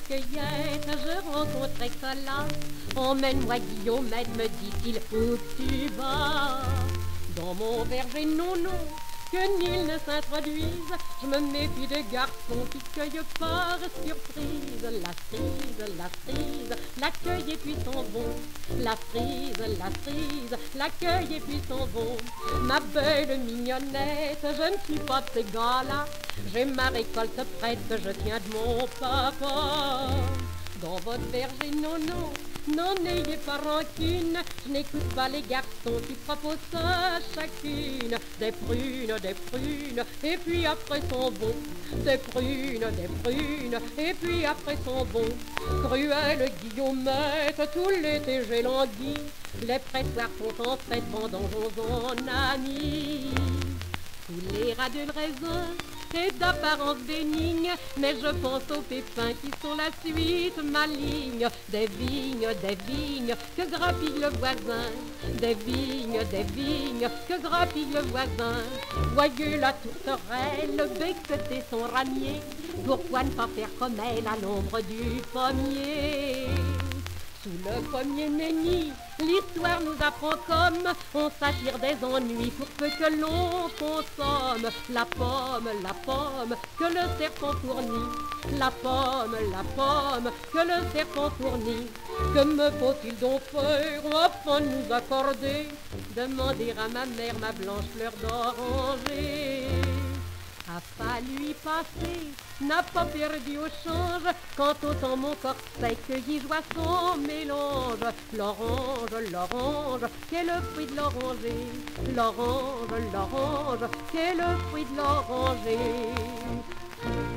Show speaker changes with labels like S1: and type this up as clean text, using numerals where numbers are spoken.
S1: cueillette, je rencontrais Colas. Emmène-moi Guillaumette, me dit-il, où que tu vas? Dans mon verger, non, non, que nul ne s'introduise. Je me méfie des garçons qui cueillent par surprise. La cerise, l'accueil et puis s'en vont. La cerise, l'accueil et puis s'en vont. Ma belle mignonnette, je ne suis pas de ces gars-là. J'ai ma récolte prête, je tiens de mon papa. Dans votre verger, non, non, n'en ayez pas rancune. Je n'écoute pas les garçons qui proposent à chacune des prunes, et puis après s'en vont. Des prunes, et puis après s'en vont. Cruelle Guillaumette, tout l'été j'ai langui. Les pressoirs sont en fête, vendangeons en amis. Tous les ras de raisin est d'apparence bénigne, mais je pense aux pépins qui sont la suite maligne. Des vignes, que grappille le voisin. Des vignes, que grappille le voisin. Voyez la tourterelle becqueter son ramier. Pourquoi ne pas faire comme elle à l'ombre du pommier? Sous le pommier nenni, l'histoire nous apprend comme on s'attire des ennuis pour peu que l'on consomme. La pomme, que le serpent fournit. La pomme, que le serpent fournit. Que me faut-il donc faire afin de nous accorder? Demander à ma mère ma blanche fleur d'oranger. A fallu y passer, n'a pas perdu au change, quand autant mon corset cueillit joie son mélange. L'orange, qu'est le fruit de l'oranger. L'orange, qu'est le fruit de l'oranger.